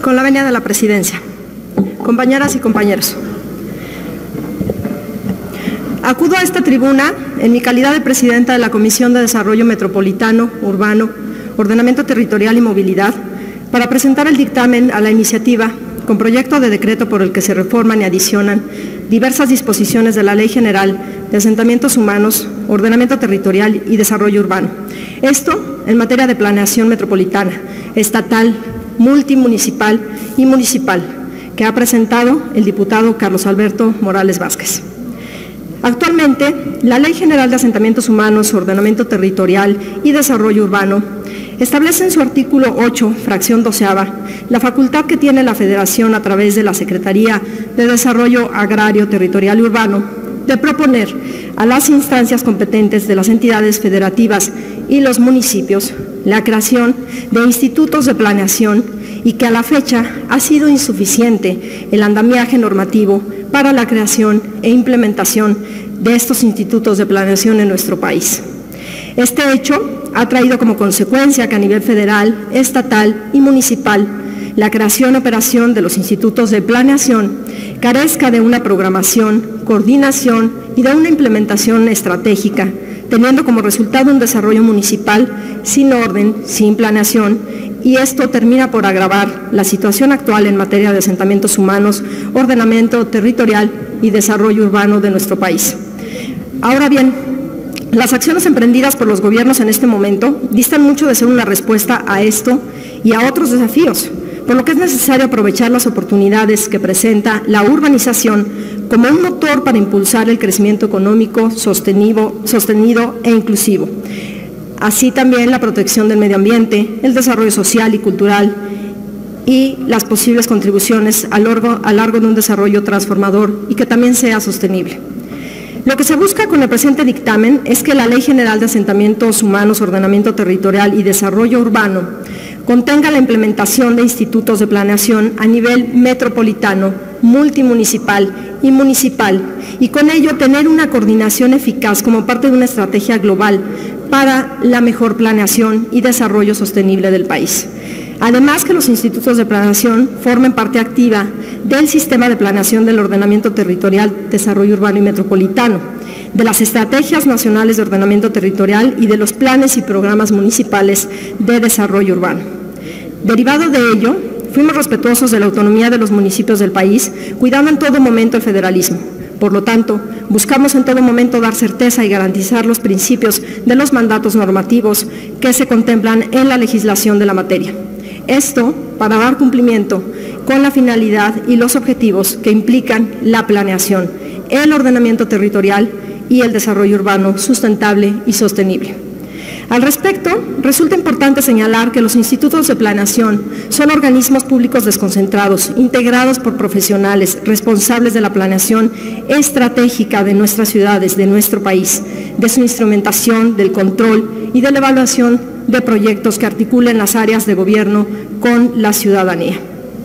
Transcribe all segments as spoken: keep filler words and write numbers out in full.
Con la venia de la presidencia. Compañeras y compañeros, acudo a esta tribuna en mi calidad de presidenta de la Comisión de Desarrollo Metropolitano, Urbano, Ordenamiento Territorial y Movilidad para presentar el dictamen a la iniciativa con proyecto de decreto por el que se reforman y adicionan diversas disposiciones de la Ley General de Asentamientos Humanos, Ordenamiento Territorial y Desarrollo Urbano. Esto en materia de planeación metropolitana, estatal, multimunicipal y municipal, que ha presentado el diputado Carlos Alberto Morales Vázquez. Actualmente, la Ley General de Asentamientos Humanos, Ordenamiento Territorial y Desarrollo Urbano establece en su artículo ocho, fracción doceava, la facultad que tiene la Federación a través de la Secretaría de Desarrollo Agrario, Territorial y Urbano de proponer a las instancias competentes de las entidades federativas y los municipios la creación de institutos de planeación y que a la fecha ha sido insuficiente el andamiaje normativo para la creación e implementación de estos institutos de planeación en nuestro país. Este hecho ha traído como consecuencia que a nivel federal, estatal y municipal, la creación y operación de los institutos de planeación carezca de una programación, coordinación y de una implementación estratégica, teniendo como resultado un desarrollo municipal sin orden, sin planeación, y esto termina por agravar la situación actual en materia de asentamientos humanos, ordenamiento territorial y desarrollo urbano de nuestro país. Ahora bien, las acciones emprendidas por los gobiernos en este momento distan mucho de ser una respuesta a esto y a otros desafíos, por lo que es necesario aprovechar las oportunidades que presenta la urbanización como un motor para impulsar el crecimiento económico sostenido, sostenido e inclusivo. Así también la protección del medio ambiente, el desarrollo social y cultural y las posibles contribuciones a largo, a largo de un desarrollo transformador y que también sea sostenible. Lo que se busca con el presente dictamen es que la Ley General de Asentamientos Humanos, Ordenamiento Territorial y Desarrollo Urbano contenga la implementación de institutos de planeación a nivel metropolitano, multimunicipal y municipal, y con ello tener una coordinación eficaz como parte de una estrategia global para la mejor planeación y desarrollo sostenible del país. Además, que los institutos de planeación formen parte activa del sistema de planeación del ordenamiento territorial, desarrollo urbano y metropolitano, de las estrategias nacionales de ordenamiento territorial y de los planes y programas municipales de desarrollo urbano. Derivado de ello, fuimos respetuosos de la autonomía de los municipios del país, cuidando en todo momento el federalismo. Por lo tanto, buscamos en todo momento dar certeza y garantizar los principios de los mandatos normativos que se contemplan en la legislación de la materia. Esto para dar cumplimiento con la finalidad y los objetivos que implican la planeación, el ordenamiento territorial y el desarrollo urbano sustentable y sostenible. Al respecto, resulta importante señalar que los institutos de planeación son organismos públicos desconcentrados, integrados por profesionales responsables de la planeación estratégica de nuestras ciudades, de nuestro país, de su instrumentación, del control y de la evaluación de proyectos que articulen las áreas de gobierno con la ciudadanía.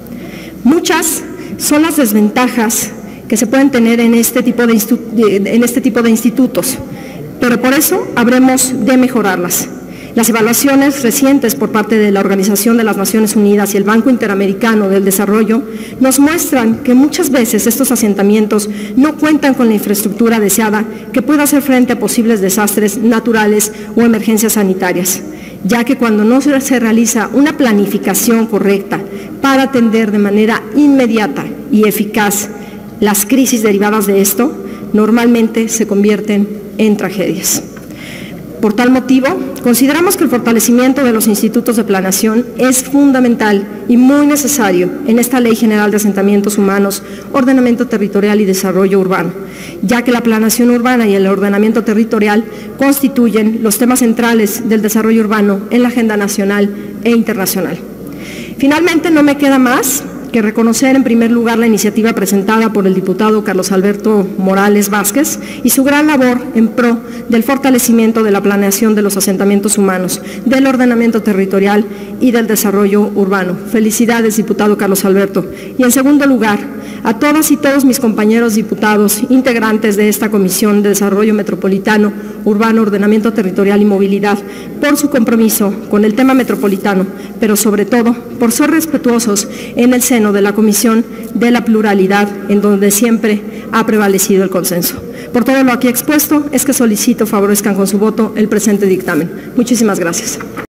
Muchas son las desventajas que se pueden tener en este tipo de, en este tipo de institutos, pero por eso habremos de mejorarlas. Las evaluaciones recientes por parte de la Organización de las Naciones Unidas y el Banco Interamericano del Desarrollo nos muestran que muchas veces estos asentamientos no cuentan con la infraestructura deseada que pueda hacer frente a posibles desastres naturales o emergencias sanitarias, ya que cuando no se realiza una planificación correcta para atender de manera inmediata y eficaz las crisis derivadas de esto, normalmente se convierten en tragedias. Por tal motivo, consideramos que el fortalecimiento de los institutos de planeación es fundamental y muy necesario en esta Ley General de Asentamientos Humanos, Ordenamiento Territorial y Desarrollo Urbano, ya que la planeación urbana y el ordenamiento territorial constituyen los temas centrales del desarrollo urbano en la agenda nacional e internacional. Finalmente, no me queda más que reconocer en primer lugar la iniciativa presentada por el diputado Carlos Alberto Morales Vázquez y su gran labor en pro del fortalecimiento de la planeación de los asentamientos humanos, del ordenamiento territorial y del desarrollo urbano. Felicidades, diputado Carlos Alberto. Y en segundo lugar, a todas y todos mis compañeros diputados, integrantes de esta Comisión de Desarrollo Metropolitano, Urbano, Ordenamiento Territorial y Movilidad, por su compromiso con el tema metropolitano, pero sobre todo por ser respetuosos en el seno de la Comisión de la Pluralidad, en donde siempre ha prevalecido el consenso. Por todo lo aquí expuesto, es que solicito favorezcan con su voto el presente dictamen. Muchísimas gracias.